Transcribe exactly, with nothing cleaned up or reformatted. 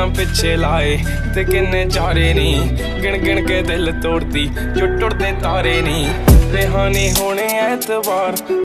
दुनिया पिछे लाए ते किन्ने चारे नी, गिन गिन के दिल तोड़ती जो टुटदे तारे नी। रिहानी होने ऐतबार